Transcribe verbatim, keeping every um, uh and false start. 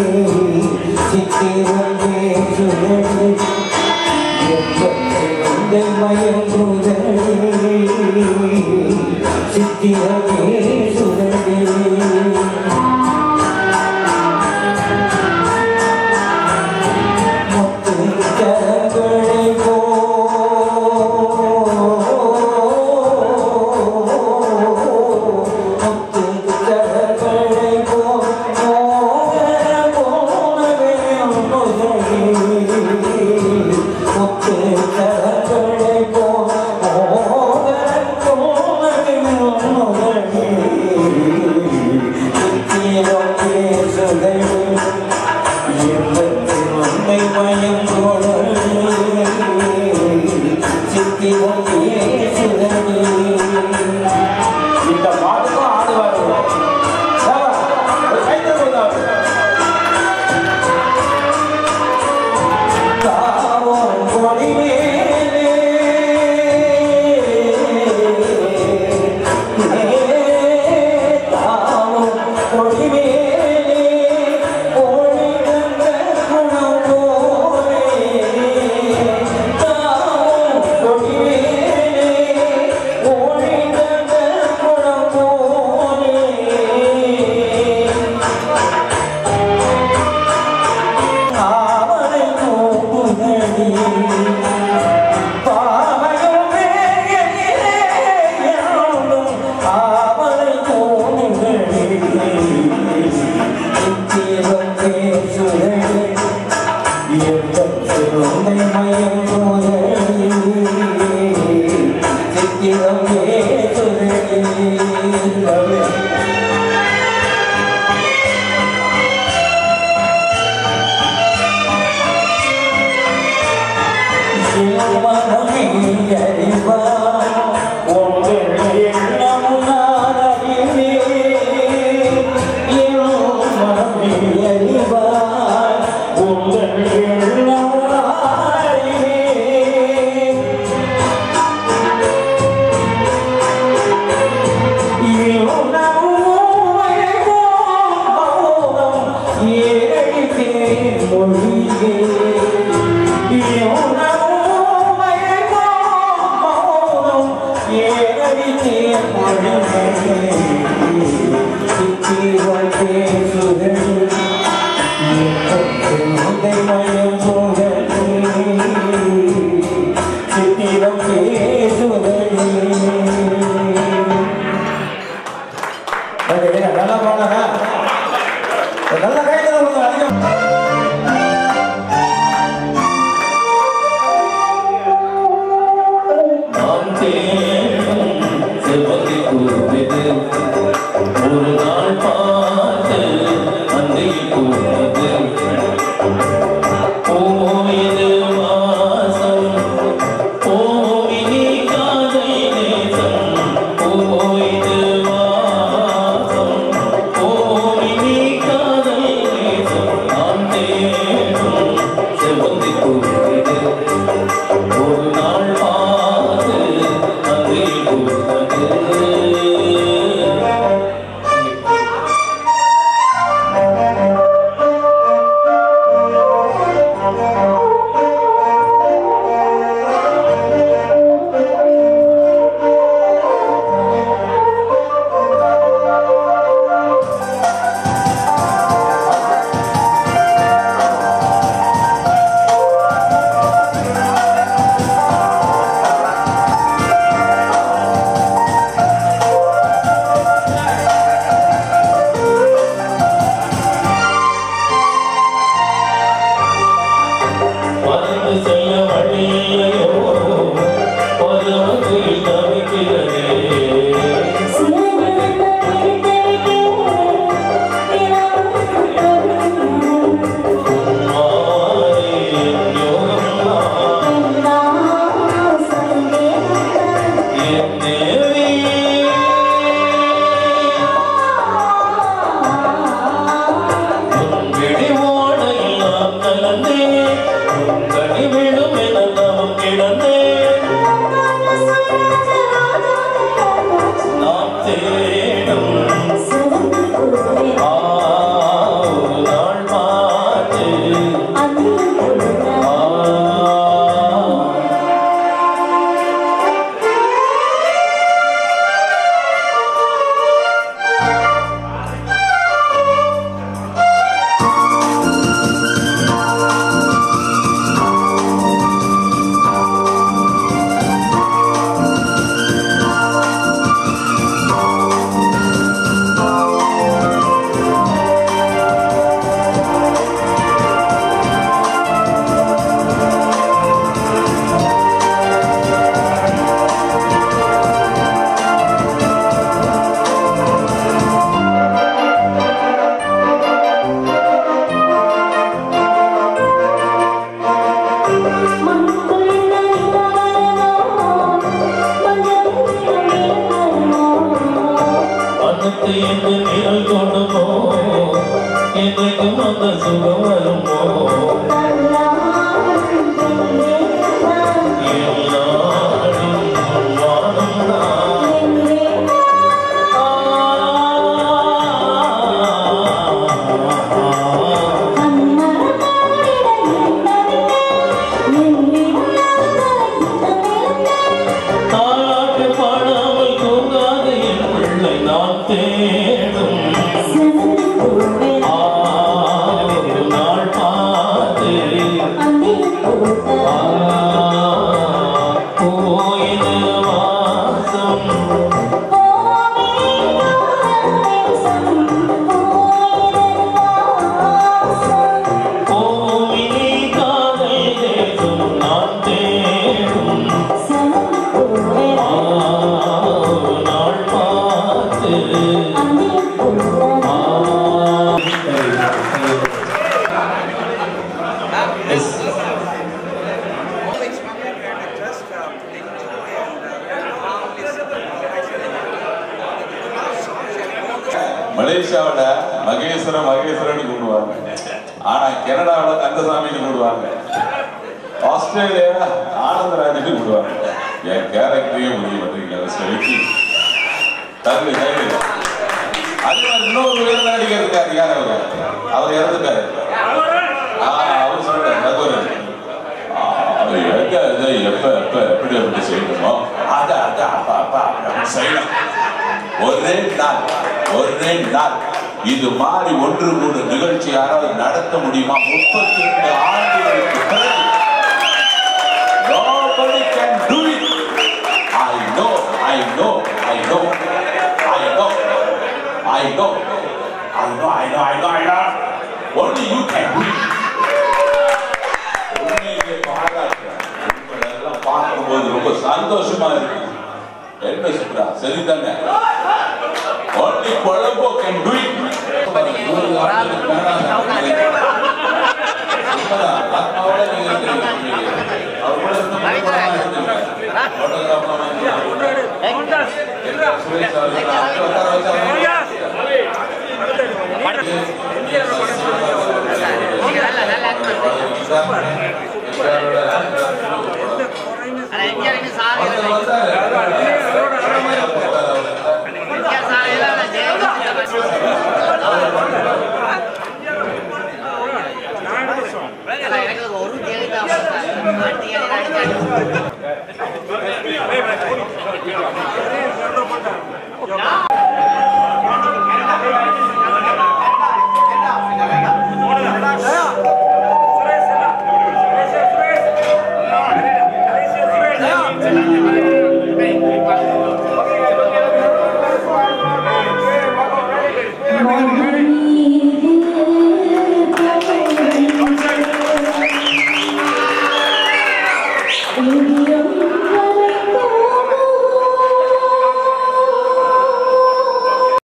ஒரு நாள் பார்த்து அன்றைக்கு போனது மலேசியாவில மகேஸ்வரன் மகேஸ்வரன் கூடுவாங்க, ஆனா கனடாவில கந்தசாமின்னு கூடுவாங்க, ஆஸ்திரேலியா ஆனந்தராஜன்னு கூடுவாங்க. என் கேரக்டரையே முடிவு பண்றீங்க. தகுதி தகுதி அது மாதிரி இன்னொரு வேலை நடிகர் இருக்காரு. யார் அவரு? அவர் இறந்துட்டாரு. அவர் சொல்றாரு எப்ப எப்ப எப்படி எப்படி செய்யணுமோ அத அத அப்பா அப்பா செய்யலாம். ஒரே நாள் ஒரே நாள் இது மாதிரி ஒன்று கூடு நிகழ்ச்சி யாராவது நடத்த முடியுமா? முப்பத்தி ரெண்டு ஆண்டுகளுக்கு பிறகு nobody can do it. I know, I know, I know, I know, I know, I know, I know, I know, I know. Only you can do it. உண்மையிலே பாராட்டுறேன். உங்களெல்லாம் பார்க்கும்போது ரொம்ப சந்தோஷமா இருக்கு. என்ன சொல்றா? சரிதானே? Only Colombo can do it. ஒரு